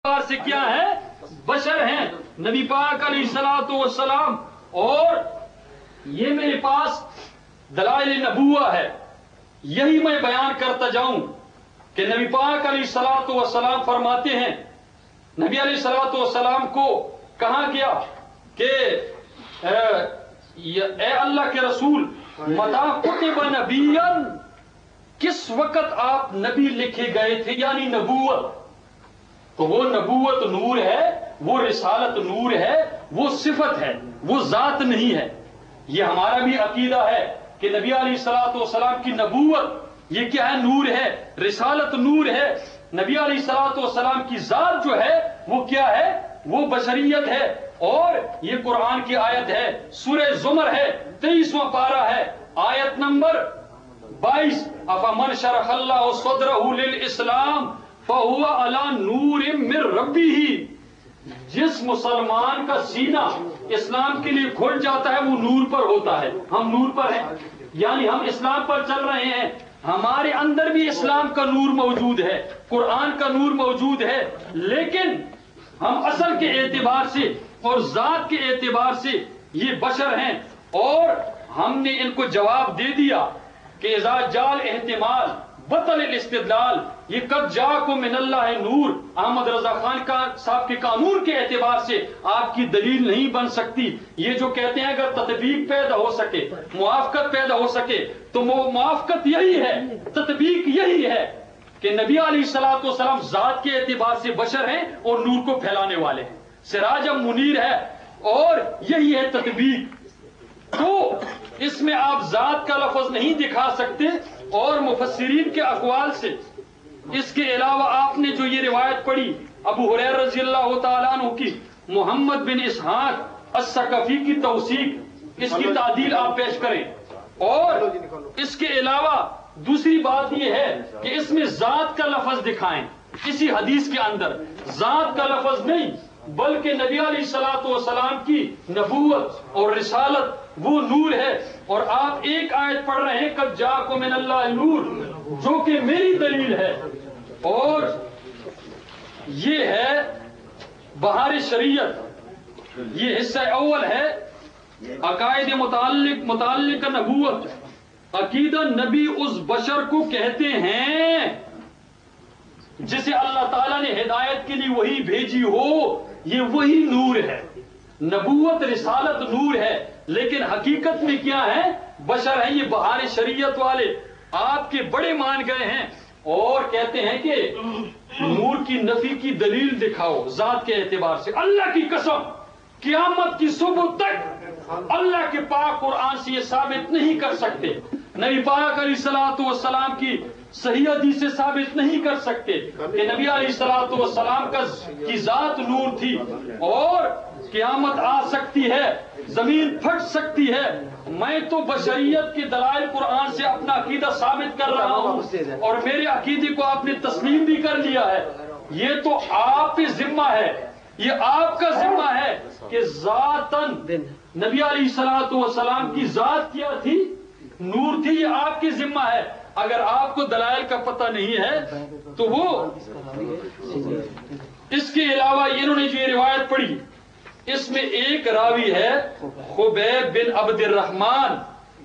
سے کیا ہے؟ بشر ہیں نبی پاک علیہ الصلوۃ والسلام. اور یہ میرے پاس دلائل نبوہ ہے، یہی میں بیان کرتا جاؤں کہ نبی پاک علیہ الصلوۃ والسلام فرماتے ہیں، نبی علیہ الصلوۃ والسلام کو کہا گیا کہ اے اللہ کے رسول متا کتب نبیا، کس وقت آپ نبی لکھے گئے تھے، یعنی نبوت. تو وہ نبوت نور ہے، وہ رسالت نور ہے، وہ صفت ہے، وہ ذات نہیں ہے. یہ ہمارا بھی عقیدہ ہے کہ نبی علیہ الصلوۃ والسلام کی نبوت یہ کیا ہے؟ نور ہے، رسالت نور ہے. نبی علیہ الصلوۃ والسلام کی ذات جو ہے وہ کیا ہے؟ وہ بشریت ہے. اور یہ قرآن کی آیت ہے، سورہ زمر ہے، 23واں پارہ ہے، آیت نمبر 22. افمن شرح اللہ صدرہ للاسلام فہو علی نور من ربہ. جس مسلمان کا سینہ اسلام کے لیے کھل جاتا ہے وہ نور پر ہوتا ہے. ہم نور پر ہیں، یعنی ہم اسلام پر چل رہے ہیں. ہمارے اندر بھی اسلام کا نور موجود ہے، قرآن کا نور موجود ہے. لیکن ہم اصل کے اعتبار سے اور ذات کے اعتبار سے یہ بشر ہیں. اور ہم نے ان کو جواب دے دیا کہ اذا جال احتمال بطل الاستدلال، یہ قد جاءکم من اللہ نور. احمد رضا خان صاحب کے قانون کے اعتبار سے آپ کی دلیل نہیں بن سکتی. یہ جو کہتے ہیں اگر تطبیق پیدا ہو سکے، موافقت پیدا ہو سکے، تو وہ موافقت یہی ہے، تطبیق یہی ہے کہ نبی علیہ الصلوۃ والسلام ذات کے اعتبار سے بشر ہیں اور نور کو پھیلانے والے ہیں، سراج منیر ہے، اور یہی ہے تطبیق. تو اس میں آپ ذات کا لفظ نہیں دکھا سکتے. اور مفسرین کے اقوال سے اس کے علاوہ آپ نے جو یہ روایت پڑھی ابو ہریرہ رضی اللہ تعالیٰ عنہ کی، محمد بن اسحاق الثقفی کی توثیق، اس کی تعدیل آپ پیش کریں. اور اس کے علاوہ دوسری بات یہ ہے کہ اس میں ذات کا لفظ دکھائیں. اسی حدیث کے اندر ذات کا لفظ نہیں بلکہ نبی علیہ الصلوۃ والسلام کی نبوت اور رسالت وہ نور ہے. اور آپ ایک آیت پڑھ رہے ہیں قد جاءکم من اللہ نور، جو کہ میری دلیل ہے. اور یہ ہے بہار شریعت، یہ حصہ اول ہے عقائد متعلق نبوت. عقیدہ نبی اس بشر کو کہتے ہیں جسے اللہ تعالیٰ نے ہدایت کے لیے وہی بھیجی ہو. یہ وہی نور ہے، نبوت رسالت نور ہے، لیکن حقیقت میں کیا ہے؟ بشر ہیں. یہ بہار شریعت والے آپ کے بڑے مان گئے ہیں اور کہتے ہیں کہ نور کی نفی کی دلیل دکھاؤ ذات کے اعتبار سے. اللہ کی قسم قیامت کی صبح تک اللہ کے پاک قرآن سے یہ ثابت نہیں کر سکتے، نبی پاک علیہ الصلوۃ والسلام کی صحیح حدیث سے ثابت نہیں کر سکتے کہ نبی علیہ الصلوۃ والسلام کی ذات نور تھی. اور قیامت آ سکتی ہے، زمین پھٹ سکتی ہے. میں تو بشریت کے دلائل قرآن سے اپنا عقیدہ ثابت کر رہا ہوں اور میرے عقیدے کو آپ نے تسلیم بھی کر لیا ہے. یہ تو آپ پہ ذمہ ہے، یہ آپ کا ذمہ ہے کہ ذاتاً نبی علیہ الصلوۃ والسلام کی ذات کیا تھی؟ نور تھی. یہ آپ کی ذمہ ہے. اگر آپ کو دلائل کا پتہ نہیں ہے تو وہ اس کے علاوہ انہوں نے جو یہ روایت پڑھی اس میں ایک راوی ہے خبیب بن عبد الرحمن،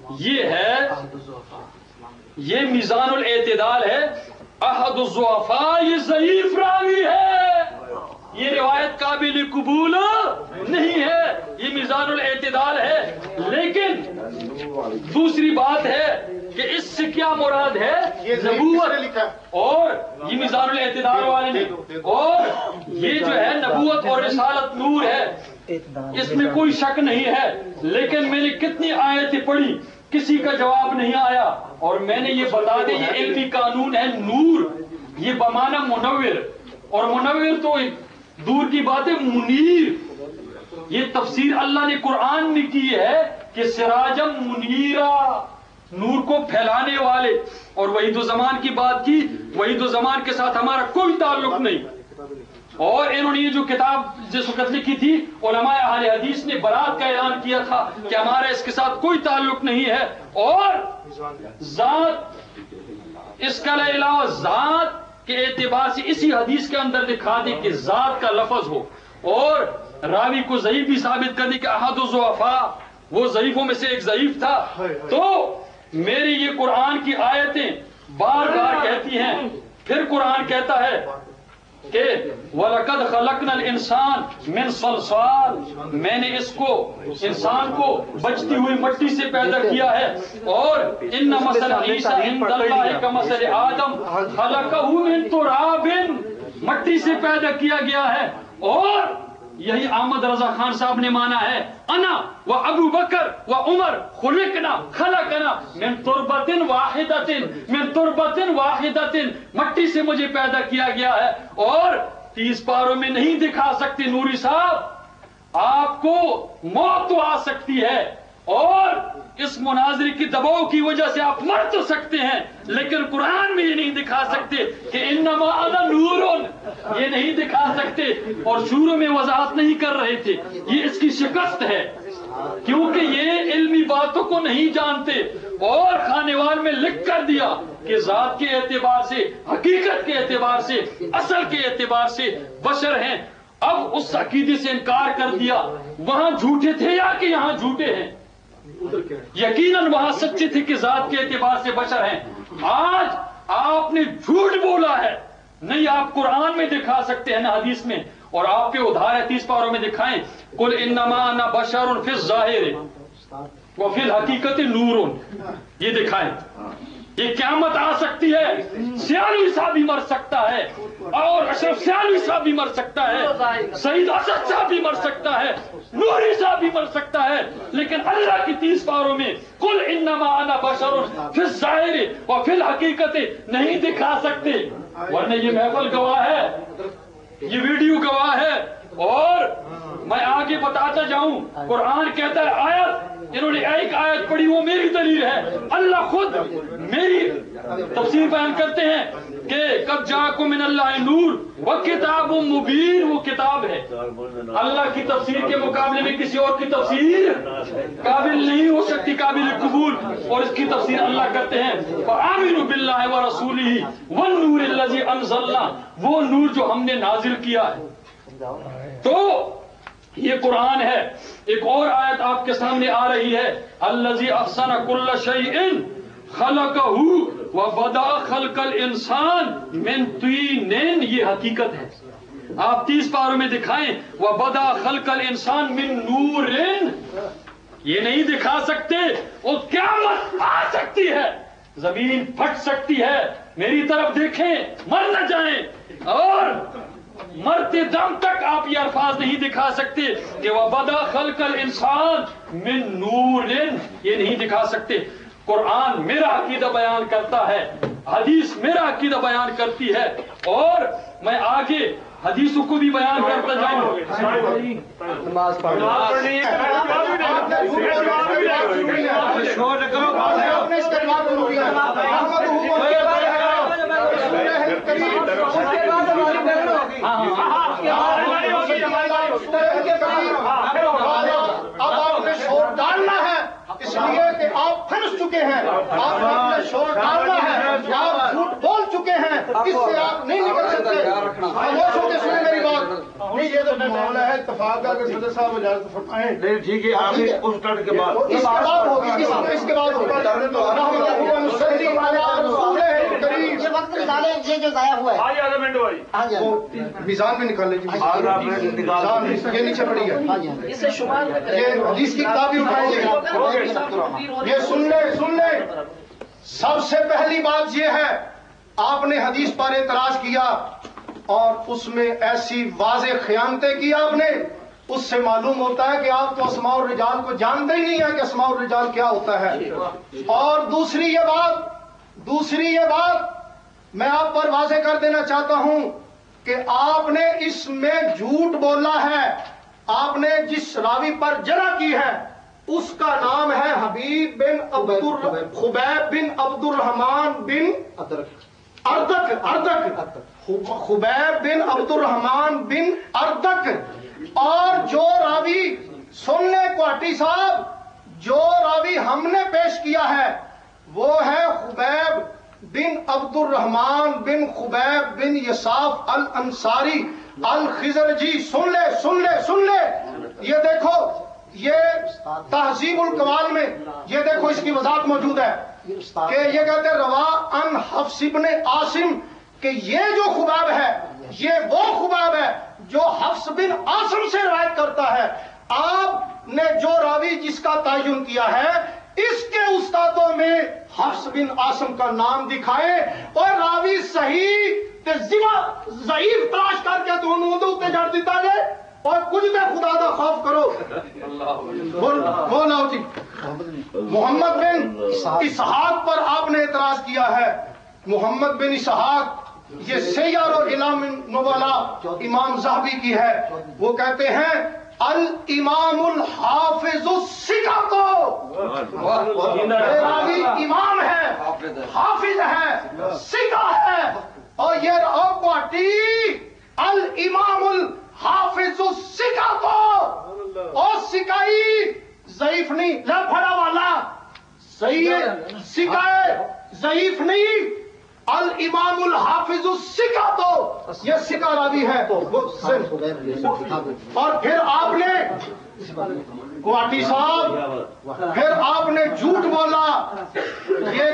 یہ میزان الاعتدال ہے، احد الضعفاء، یہ ضعیف راوی ہے، یہ روایت قابل قبول نہیں ہے، یہ میزان الاعتدال ہے. لیکن دوسری بات ہے کہ اس سے کیا مراد ہے؟ نبوت. اور یہ میزان الاعتدال والے نے، اور یہ جو ہے نبوت اور رسالت نور ہے، اس میں کوئی شک نہیں ہے. لیکن میں نے کتنی آیتیں پڑھی، کسی کا جواب نہیں آیا. اور میں نے یہ بتا دیا یہ علمی قانون ہے. نور یہ بمعنی منور، اور منور تو دور کی بات ہے، منیر یہ تفسیر اللہ نے قرآن میں کی ہے کہ سراجم منیرا، نور کو پھیلانے والے. اور وحید الزمان کی بات کی، وحید الزمان کے ساتھ ہمارا کوئی تعلق نہیں. اور انہوں نے یہ جو کتاب جس وقت لکھی تھی، علماء اہل حدیث نے برات کا اعلان کیا تھا کہ ہمارا اس کے ساتھ کوئی تعلق نہیں ہے. اور ذات اس کا علاوہ ذات کے اعتبار سے اسی حدیث کے اندر دکھا دے کہ ذات کا لفظ ہو اور راوی کو ضعیف بھی ثابت کر دی کہ احد الضعفاء وہ ضعیفوں میں سے ایک ضعیف تھا، تو میری یہ قرآن کی آیتیں بار بار کہتی ہیں. پھر قرآن کہتا ہے کہ وَلَقَدْ خَلَقْنَا الْإِنسَانَ مِنْ صَلْصَالٍ، میں نے اس کو انسان کو بچتی ہوئی مٹی سے پیدا کیا ہے. اور إِنَّ مَثَلَ عِیسیٰ عِندَ اللَّهِ كَمَثَلِ آدَمَ خَلَقَهُ مِنْ تُرَابٍ، مٹی سے پیدا کیا گیا ہے. اور یہی احمد رضا خان صاحب نے مانا ہے انا و ابو بکر و عمر خلقنا من تربت واحدت، من تربت واحدت، مٹی سے مجھے پیدا کیا گیا ہے. اور 30 پاروں میں نہیں دکھا سکتے نوری صاحب، آپ کو موت تو آ سکتی ہے اور اس مناظرے کی دباؤ کی وجہ سے آپ مر تو سکتے ہیں، لیکن قرآن میں یہ نہیں دکھا سکتے کہ انما انا نورون، یہ نہیں دکھا سکتے. اور شروع میں وضاحت نہیں کر رہے تھے، یہ اس کی شکست ہے کیونکہ یہ علمی باتوں کو نہیں جانتے اور خانیوال میں لکھ کر دیا کہ ذات کے اعتبار سے، حقیقت کے اعتبار سے، اصل کے اعتبار سے بشر ہیں. اب اس عقیدے سے انکار کر دیا. وہاں جھوٹے تھے یا کہ یہاں جھوٹے ہیں؟ یقیناً وہاں سچے تھے کہ ذات کے اعتبار سے بشر ہیں. آج آپ نے جھوٹ بولا ہے. نہیں آپ قرآن میں دکھا سکتے ہیں نا حدیث میں، اور آپ کے ادھار ہے 30 پاروں میں دکھائیں قل انما انا بشر فی الظاہر وفی الحقیقت نور، یہ دکھائیں. یہ قیامت آ سکتی ہے، سیالوی صاحب بھی مر سکتا ہے اور اشرف سیالوی صاحب بھی مر سکتا ہے، سعید اسد صاحب بھی مر سکتا ہے، نوری صاحب بھی مر سکتا ہے، لیکن اللہ کی 30 پاروں میں قل انما انا بشر فی الظاہر وفی الحقیقت نہیں دکھا سکتے. ورنہ یہ محفل گواہ ہے، یہ ویڈیو گواہ ہے. اور میں آگے بتاتا جاؤں، قرآن کہتا ہے آیت، انہوں نے ایک آیت پڑھی وہ میری دلیل ہے. اللہ خود میری تفسیر بیان کرتے ہیں کہ قد جاءکم من اللہ نور وکتاب مبین، وہ کتاب ہے. اللہ کی تفسیر کے مقابلے میں کسی اور کی تفسیر قابل نہیں ہو سکتی، قابل قبول. اور اس کی تفسیر اللہ کرتے ہیں فآمنوا باللہ ورسولہ والنور الذی انزلنا، وہ نور جو ہم نے نازل کیا ہے. تو یہ قرآن ہے. ایک اور آیت آپ کے سامنے آ رہی ہے الذی احسن کل شیء خلقہ وبدأ خلق الانسان من طین، یہ حقیقت ہے. آپ 30 پاروں میں دکھائیں وبدأ خلق الانسان من نور، یہ نہیں دکھا سکتے. وہ قیامت آ سکتی ہے، زمین پھٹ سکتی ہے. میری طرف دیکھیں، مر نہ جائیں. اور مرتے دم تک آپ یہ الفاظ نہیں دکھا سکتے کہ وَبَدَأَ خَلْقَ الْإِنسَانِ مِن نُورٍ، یہ نہیں دکھا سکتے. قرآن میرا عقیدہ بیان کرتا ہے، حدیث میرا عقیدہ بیان کرتی ہے، اور میں آگے حدیثوں کو بھی بیان کرتا جاؤں. اب آپ نے شور ڈالنا ہے اس لیے کہ آپ پھنس چکے ہیں. آپ نے شور ڈالنا ہے، آپ جھوٹ بول چکے ہیں، اس سے آپ نہیں نکل سکتے. خاموش ہو کے سنیں میری بات. نہیں یہ تو معاملہ ہے اتفاق کا، صدر صاحب اجازت فرمائیں. نہیں ٹھیک ہے، آپ اس ٹرن کے بعد اس کے بعد ہوگی، اس کے بعد ہوگی. یہ وقت نکالے، یہ جو ضائع ہوا ہے میزان میں نکال لیجیے، یہ نیچے پڑی ہے. اسے شمار یہ حدیث کی کتاب بھی اٹھائیں گے. یہ سن لیں. سب سے پہلی بات یہ ہے، آپ نے حدیث پر اعتراض کیا اور اس میں ایسی واضح خیانتیں کی آپ نے، اس سے معلوم ہوتا ہے کہ آپ تو اسماء الرجال کو جانتے ہی نہیں ہیں کہ اسماء الرجال کیا ہوتا ہے. اور دوسری یہ بات میں آپ پر واضح کر دینا چاہتا ہوں کہ آپ نے اس میں جھوٹ بولا ہے. آپ نے جس راوی پر جرح کی ہے اس کا نام ہے خبیب بن خبیب بن عبد الرحمان بن اردک، خبیب بن عبد الرحمان بن اردک. اور جو راوی، سن لیں کوٹی صاحب، جو راوی ہم نے پیش کیا ہے وہ ہے خبیب بن عبد الرحمن بن خبیب بن یساف الانصاری الخزرجی. سن لے یہ دیکھو، یہ تہذیب الکمال میں یہ دیکھو اس کی وضاحت موجود ہے کہ یہ کہتے ہیں روا ان حفص بن عاصم، کہ یہ جو خبیب ہے یہ وہ خبیب ہے جو حفص بن عاصم سے روایت کرتا ہے. آپ نے جو راوی جس کا تعین کیا ہے اس کے استادوں میں حفص بن عاصم کا نام دکھائے، اور راوی صحیح تے ضعیف تلاش کر کے دونوں اتنے جڑ دیتا جائے، اور کچھ میں خدا دا خوف کرو. بولاؤ جی. محمد بن اسحاق پر آپ نے اعتراض کیا ہے. محمد بن اسحاق یہ سیار و علام نبلا امام ذہبی کی ہے. وہ کہتے ہیں الامام الحافظ الثقۃ، راوی امام ہے، حافظ ہے، ثقہ ہے. اور یہ پارٹی الامام الحافظ الثقۃ، اور ثقائی ضعیف نہیں، لفڑا والا صحیح ہے، ثقہ ضعیف نہیں. الامام الحافظ الثقۃ تو یہ ثقہ راوی ہے. اور پھر آپ نے گواٹی صاحب پھر آپ نے جھوٹ بولا. یہ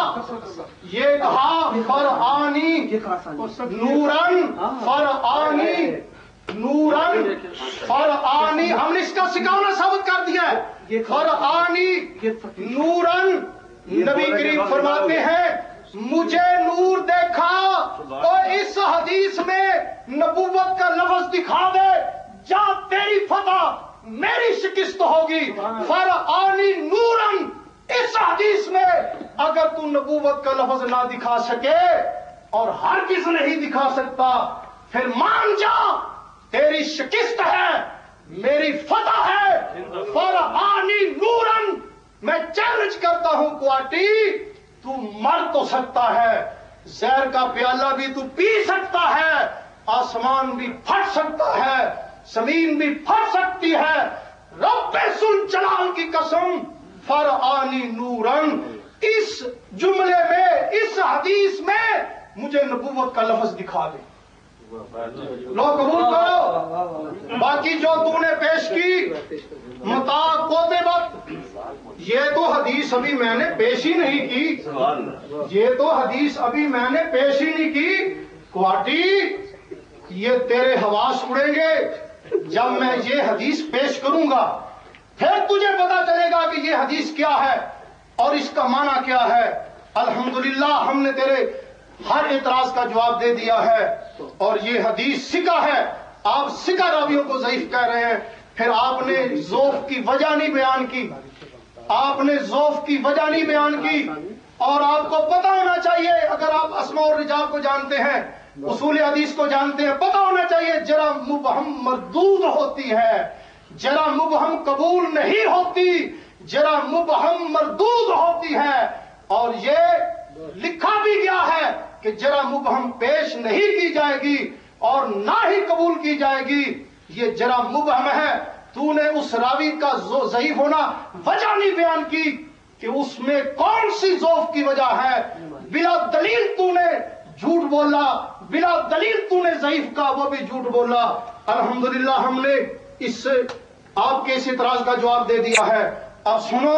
کہا فرعانی نورن، فرعانی نورن، فرعانی. ہم نے اس کا سکھانا ثابت کر دیا ہے. فرعانی نورن. نبی کریم فرماتے ہیں مجھے نور دیکھا، اور اس حدیث میں نبوت کا لفظ دکھا دے، جا تیری فتح میری شکست ہوگی. فرعانی نورن، اس حدیث میں اگر تو نبوت کا لفظ نہ دکھا سکے، اور ہر کسی نہیں دکھا سکتا، پھر مان جا تیری شکست ہے، میری فتح ہے. فرعانی نورن. میں چیلنج کرتا ہوں کوارٹی، تو مر تو سکتا ہے، زہر کا پیالہ بھی تو پی سکتا ہے، آسمان بھی پھٹ سکتا ہے، زمین بھی پھٹ سکتی ہے. رب سن جلال کی قسم، فرعانی نورن، اس جملے میں، اس حدیث میں مجھے نبوت کا لفظ دکھا دے. لو قبول کرو. باقی جو تو نے پیش کی متا کوتے وقت، یہ تو حدیث ابھی میں نے پیش ہی نہیں کی، یہ تو حدیث ابھی میں نے پیش ہی نہیں کی. کوارٹی یہ تیرے حواس اڑیں گے جب میں یہ حدیث پیش کروں گا، پھر تجھے پتا چلے گا کہ یہ حدیث کیا ہے اور اس کا معنی کیا ہے. الحمدللہ ہم نے تیرے ہر اعتراض کا جواب دے دیا ہے، اور یہ حدیث ثقہ ہے. آپ ثقہ راویوں کو ضعیف کہہ رہے ہیں. پھر آپ نے ضعف کی وجہ نہیں بیان کی، آپ نے ضعف کی وجہ نہیں بیان کی. اور آپ کو پتا ہونا چاہیے، اگر آپ اسماء الرجال کو جانتے ہیں، اصول حدیث کو جانتے ہیں، پتا ہونا چاہیے جرا مبہم مردود ہوتی ہے، جرا مبہم قبول نہیں ہوتی، جرا مبہم مردود ہوتی ہے. اور یہ لکھا بھی گیا ہے کہ جرا مبہم پیش نہیں کی جائے گی اور نہ ہی قبول کی جائے گی. یہ جرا مبہم ہے. تو نے اس راوی کا ضعیف ہونا وجہ نہیں بیان کی کہ اس میں کون سی ضعف کی وجہ ہے. بلا دلیل تو نے جھوٹ بولا، بلا دلیل تو نے ضعیف کا وہ بھی جھوٹ بولا. الحمدللہ ہم نے اس سے آپ کے اس اعتراض کا جواب دے دیا ہے. اب سنو،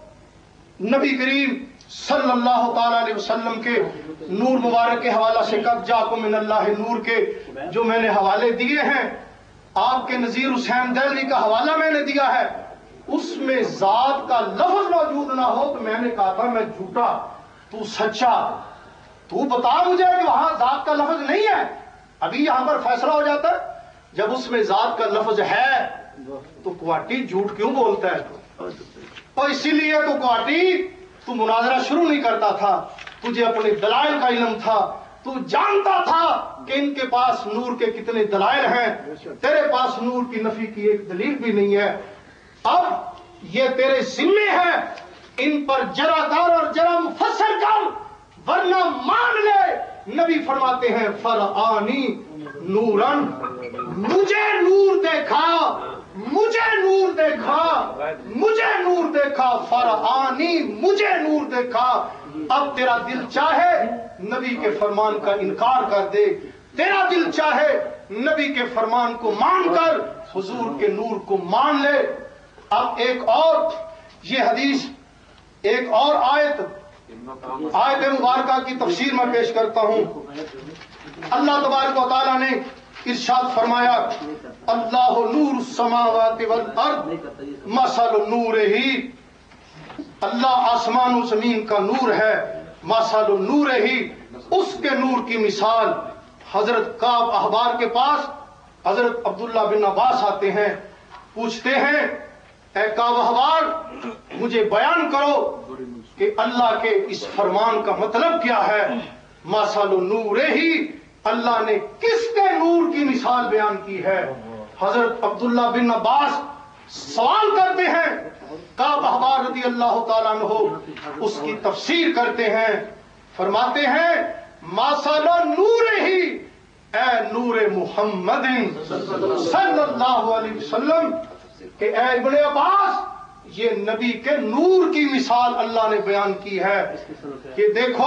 نبی کریم صلی اللہ تعالی علیہ وسلم کے نور مبارک کے حوالہ سے قد جاکم من اللہ نور کے جو میں نے حوالے دیے ہیں، آپ کے نذیر حسین دہلوی کا حوالہ میں نے دیا ہے، اس میں ذات کا لفظ موجود نہ ہو تو میں نے کہا تھا میں جھوٹا، تو سچا. تو بتا مجھے کہ وہاں ذات کا لفظ نہیں ہے. ابھی یہاں پر فیصلہ ہو جاتا ہے. جب اس میں ذات کا لفظ ہے تو کوارٹی جھوٹ کیوں بولتا ہے؟ اور اسی لیے تو کوارٹی تو مناظرہ شروع نہیں کرتا تھا. تجھے اپنے دلائل کا علم تھا، تو جانتا تھا کہ ان کے پاس نور کے کتنے دلائل ہیں. تیرے پاس نور کی نفی کی ایک دلیل بھی نہیں ہے. اب یہ تیرے ذمے ہے، ان پر جرا کر اور جرا مفسر کر، ورنہ مان لے. نبی فرماتے ہیں فرعانی نورن، مجھے نور دیکھا، مجھے نور دیکھا، مجھے نور دیکھا. فرعانی مجھے نور دیکھا. اب تیرا دل چاہے نبی کے فرمان کا انکار کر دے، تیرا دل چاہے نبی کے فرمان کو مان کر حضور کے نور کو مان لے۔ اب ایک اور یہ حدیث، ایک اور آیت مبارکہ کی تفسیر میں پیش کرتا ہوں۔ اللہ تبارک و تعالیٰ نے ارشاد فرمایا، اللہ نور السماوات والارض مثل نورہ، اللہ آسمان و زمین کا نور ہے، مثل نورہ، اس کے نور کی مثال۔ حضرت کعب احبار کے پاس حضرت عبداللہ بن عباس آتے ہیں، پوچھتے ہیں اے کعب احبار مجھے بیان کرو کہ اللہ کے اس فرمان کا مطلب کیا ہے؟ مثل نورہ، اللہ نے کس کے نور کی مثال بیان کی ہے؟ حضرت عبداللہ بن عباس سوال کرتے ہیں، کعب احبار رضی اللہ تعالیٰ عنہ اس کی تفسیر کرتے ہیں، فرماتے ہیں مثل نورہ، اے نور محمد صلی اللہ علیہ وسلم، کہ اے ابن عباس یہ نبی کے نور کی مثال اللہ نے بیان کی ہے۔ کہ دیکھو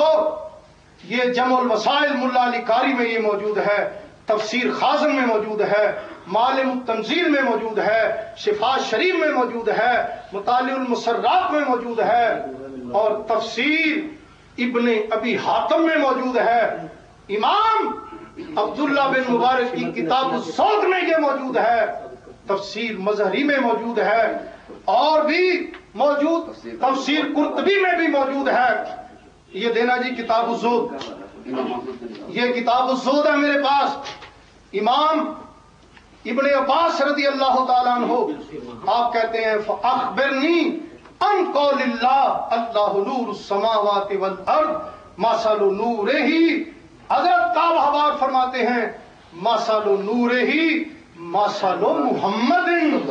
یہ جمع الوسائل ملا علی قاری میں یہ موجود ہے، تفسیر خازن میں موجود ہے، معالم التنزیل میں موجود ہے، شفاء شریف میں موجود ہے، مطالع المسرات میں موجود ہے، اور تفسیر ابن ابی حاتم میں موجود ہے، امام عبداللہ بن مبارک کی کتاب الزہد میں یہ موجود ہے، تفسیر مظہری میں موجود ہے، اور بھی موجود تفسیر قرطبی میں بھی موجود ہے۔ یہ دینا جی کتاب الزہد، یہ کتاب الزہد ہے میرے پاس۔ امام ابن عباس رضی اللہ تعالیٰ عنہ آپ کہتے ہیں فاخبرنی ان قول اللہ اللہ نور السماوات والارض مثل نورہ، حضرت کعب احبار فرماتے ہیں مثل نورہ مثل محمد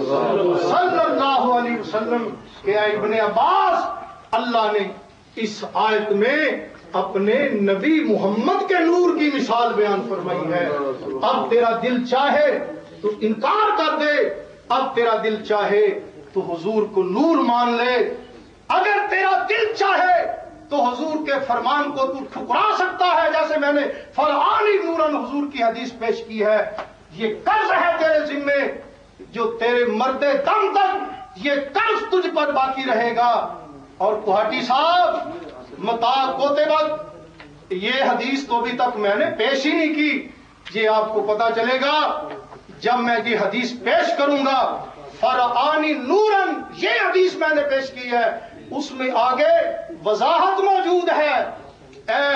صلی اللہ علیہ وسلم، کہ اے ابن عباس اللہ نے اس آیت میں اپنے نبی محمد کے نور کی مثال بیان فرمائی ہے۔ اب تیرا دل چاہے تو انکار کر دے، اب تیرا دل چاہے تو حضور کو نور مان لے، اگر تیرا دل چاہے تو حضور کے فرمان کو تو ٹھکرا سکتا ہے، جیسے میں نے فرعانی نورن حضور کی حدیث پیش کی ہے۔ یہ قرض ہے تیرے ذمے جو تیرے مرد دم تک یہ قرض تجھ پر باقی رہے گا۔ اور کوہاٹی صاحب متا کوتے وقت یہ حدیث تو ابھی تک میں نے پیش ہی نہیں کی، یہ آپ کو پتا چلے گا جب میں یہ حدیث پیش کروں گا۔ فرعانی نورن یہ حدیث میں نے پیش کی ہے، اس میں آگے وضاحت موجود ہے، اے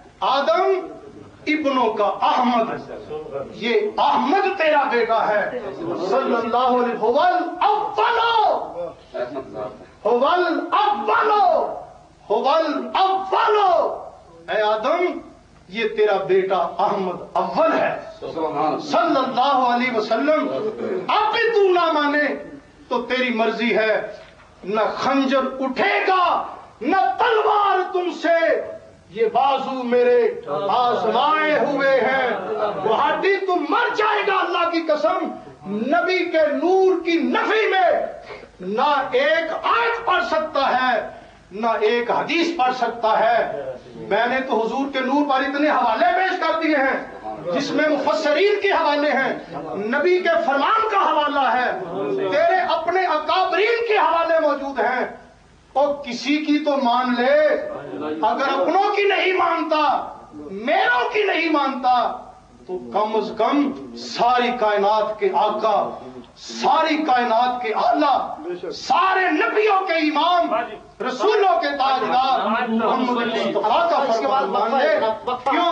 آدم ابنوں کا احمد، یہ احمد تیرا بیٹا ہے صلی اللہ علیہ اے آدم یہ تیرا بیٹا احمد اول ہے صلی اللہ علیہ وسلم۔ اب بھی تو نہ مانے تو تیری مرضی ہے، نہ خنجر اٹھے گا نہ تلوار تم سے، یہ بازو میرے آزمائے ہوئے ہیں، گوہاٹی تم مر جائے گا اللہ کی قسم۔ نبی کے نور کی نفی میں نہ ایک آیت پڑھ سکتا ہے نہ ایک حدیث پڑھ سکتا ہے۔ میں نے تو حضور کے نور پر اتنے حوالے پیش کر دیے ہیں جس میں مفسرین کے حوالے ہیں، نبی کے فرمان کا حوالہ ہے، تیرے اپنے اکابرین کے حوالے موجود ہیں، اور کسی کی تو مان لے، اگر اپنوں کی نہیں مانتا میروں کی نہیں مانتا تو کم از کم ساری کائنات کے آقا، ساری کائنات کے اعلیٰ، سارے نبیوں کے امام، رسولوں کے تاجدار محمد مصطفیٰ کا فرمان مان لے۔ کیوں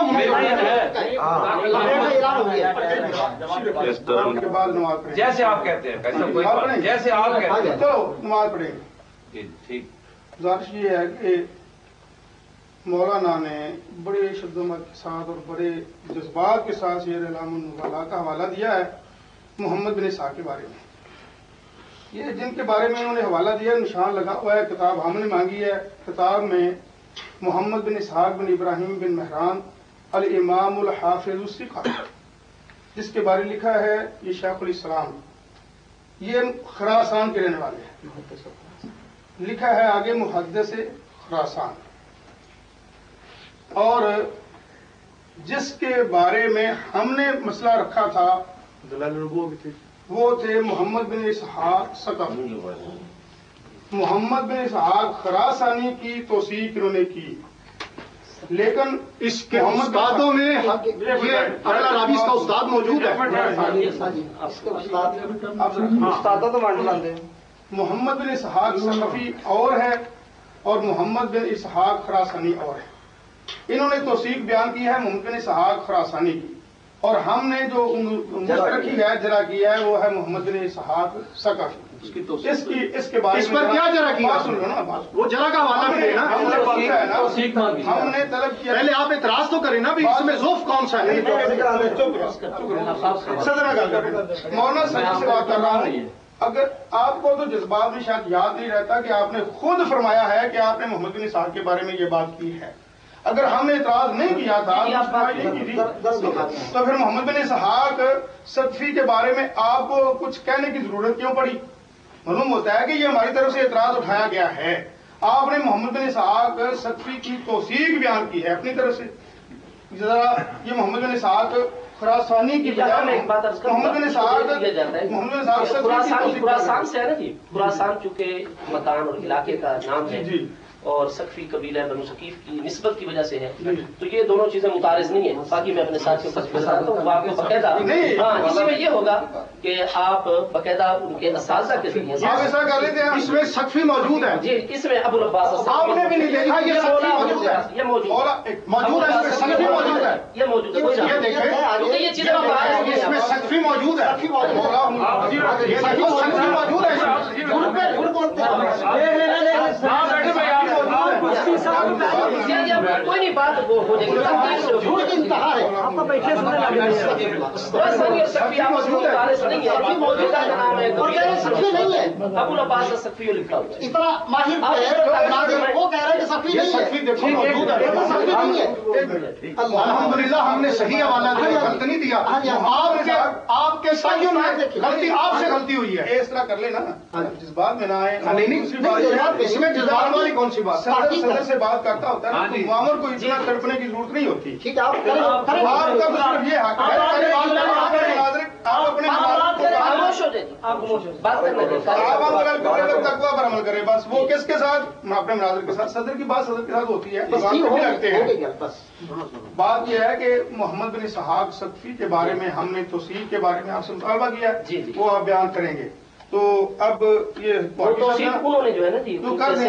جیسے آپ کہتے ہیں، جیسے آپ کہتے ہیں، چلو نماز پڑھیں۔ ٹھیک۔ گزارش یہ ہے کہ مولانا نے بڑے شدت کے ساتھ اور بڑے جذبات کے ساتھ شعر اعلام النبلاء کا حوالہ دیا ہے محمد بن اسحاق کے بارے میں۔ یہ جن کے بارے میں انہوں نے حوالہ دیا نشان لگا ہوا ہے، کتاب ہم نے مانگی ہے، کتاب میں محمد بن اسحاق بن ابراہیم بن مہران الامام الحافظ الثقہ جس کے بارے لکھا ہے یہ شیخ الاسلام، یہ خراسان کے رہنے والے ہیں، لکھا ہے آگے محدث خراسان۔ اور جس کے بارے میں ہم نے مسئلہ رکھا تھا وہ تھے محمد بن اسحاق ثقفی. محمد بن اسحاق خراسانی کی توثیق انہوں نے کی، لیکن اس کے استادوں میں یہ اعلیٰ حدیث کا استاد موجود ہے. محمد بن اسحاق ثقفی اور ہے اور محمد بن اسحاق خراسانی اور ہے. انہوں نے توثیق بیان کی ہے محمد بن اسحاق خراسانی کی، اور ہم نے جو مشترکی ہے جرا کی ہے وہ ہے محمد بن اسحاق ثقفی. اس کے بارے میں کیا جرا کیا؟ سن لو نا، وہ جرا کا حوالہ بھی دینا. ہم نے طلب کیا، پہلے آپ اعتراض تو کریں نا بھی اس میں ذوف کون سا ہے. مولانا سچ سے بات کر رہا ہوں. اگر آپ کو تو جذبات میں شاید یاد نہیں رہتا کہ آپ نے خود فرمایا ہے کہ آپ نے محمد بن اسحاق کے بارے میں یہ بات کی ہے. اگر ہم نے اعتراض نہیں کیا تھا تو پھر محمد بن اسحاق ثقفی کے بارے میں آپ کو کچھ کہنے کی ضرورت کیوں پڑی؟ معلوم ہوتا ہے کہ یہ ہماری طرف سے اعتراض اٹھایا گیا ہے. آپ نے محمد بن اسحاق ثقفی کی توثیق بیان کی ہے اپنی طرف سے. ذرا یہ محمد بن اسحاق خراسانی کی محمد بن اسحاق خراسان سے ہے نا جی. خراسان چونکہ مکان اور علاقے کا نام ہے اور ثقفی قبیلہ بنو ثقیف کی نسبت کی وجہ سے ہے، تو یہ دونوں چیزیں متعارض نہیں ہیں. باقی میں اپنے ساتھیوں کو بتاتا ہوں واقعہ باقاعدہ اسی میں یہ ہوگا کہ آپ باقاعدہ ان کے اساتذہ کے ذریعے آپ ایسا کر لیتے ہیں اس میں ثقفی موجود ہے. جی اس میں ابو العباس آپ نے بھی نہیں دیکھا یہ ثقفی موجود ہے. یہ موجود ہے، اس میں ثقفی موجود ہے. یہ موجود ہے. یہ دیکھیں یہ چیزیں اس میں ثقفی موجود ہے. ثقفی موجود ہے. کوئی نہیں بات وہ ہو جائے گی. ابو العباس ثقفی لکھا ہوا ہے. اتنا ماہر وہ کہہ رہے ہیں ثقفی الحمدللہ ہم نے صحیح حوالہ دیا، غلط نہیں دیا. آپ کے ساتھیوں نے غلطی آپ سے غلطی ہوئی ہے. اس طرح کر لینا، جذبات میں نہ آئے. اس میں جذبات والی کون سی بات؟ صدر سے بات کرتا ہوتا ہے تو معامر کو اتنا تڑپنے کی ضرورت نہیں ہوتی. ٹھیک ہے، آپ کا صرف یہ حق ہے آپ اپنے تقویٰ پر عمل کریں. بس وہ کس کے ساتھ؟ اپنے مناظر کے ساتھ. صدر کی بات صدر کے ساتھ ہوتی ہے، رکھتے ہیں. بات یہ ہے کہ محمد بن اسحاق ثقفی کے بارے میں ہم نے توثیق کے بارے میں آپ سے مطالبہ کیا ہے، وہ آپ بیان کریں گے. تو اب یہ انہوں نے جو ہے نا جی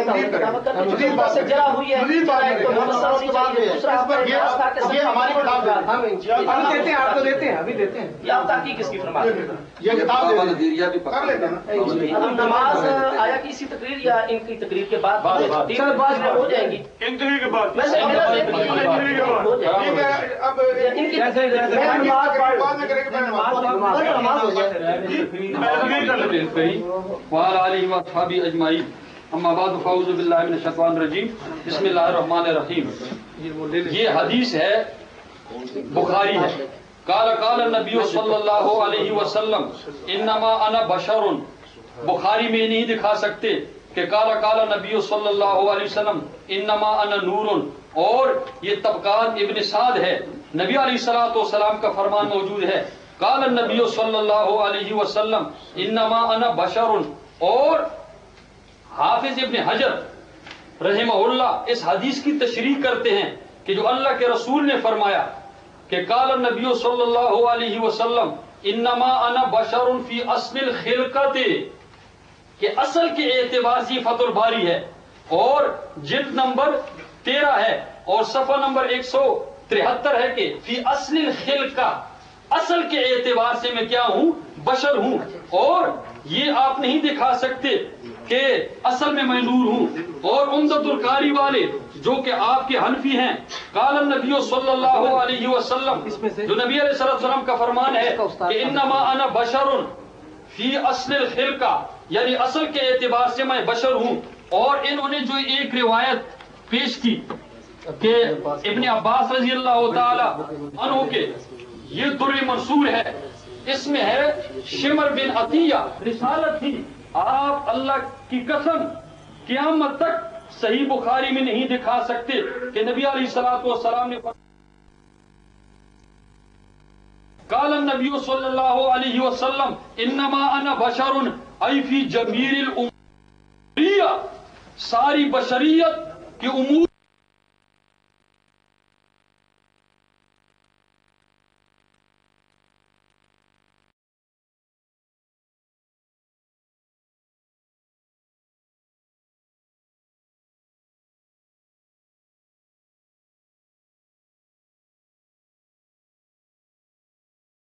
ہماری کتاب آپ کو دیتے ہیں، ابھی دیتے ہیں. یہ آپ تحقیق کس کی فرما یہ کتاب کر لیتے ہیں نا. نماز آیا کی اسی تقریر یا ان کی تقریر کے بعد ہو جائیں گی. انٹرویو کے بعد وعلى آله وأصحابه أجمعين. أما بعد فأعوذ بالله من الشيطان الرجيم. بسم الله الرحمن الرحيم. یہ حدیث ہے بخاری ہے. قال النبی صلی اللہ علیہ وسلم انما انا بشر. بخاری میں نہیں دکھا سکتے کہ قال نبی صلی اللہ علیہ وسلم انما انا نور. اور یہ طبقات ابن سعد ہے. نبی علیہ الصلوۃ والسلام کا فرمان موجود ہے قال النبی صلی اللہ علیہ وسلم انما انا بشر. اور حافظ ابن حجر رحمہ اللہ اس حدیث کی تشریح کرتے ہیں کہ جو اللہ کے رسول نے فرمایا کہ قال النبی صلی اللہ علیہ وسلم انما انا بشر فی اصل الخلقت، کہ اصل کے اعتبار سے فتح الباری ہے اور جلد نمبر 13 ہے اور صفحہ نمبر 173 ہے کہ فی اصل الخلقہ، اصل کے اعتبار سے میں کیا ہوں؟ بشر ہوں. اور یہ آپ نہیں دکھا سکتے کہ اصل میں نور ہوں. اور عمدۃ القاری والے جو کہ آپ کے حنفی ہیں قال النبی صلی اللہ علیہ وسلم، جو نبی علیہ السلام کا فرمان ہے کہ انما انا بشر فی اصل الخلقہ، یعنی اصل کے اعتبار سے میں بشر ہوں. اور انہوں نے جو ایک روایت پیش کی کہ ابن عباس رضی اللہ تعالی عنہ کے یہ در منصور ہے، اس میں ہے شمر بن عطیہ رسالت تھی. آپ اللہ کی قسم قیامت تک صحیح بخاری میں نہیں دکھا سکتے کہ نبی علیہ الصلوۃ والسلام نے قال النبی صلی اللہ علیہ وسلم انما انا بشر ای فی جمیع الامور، ساری بشریت کے امور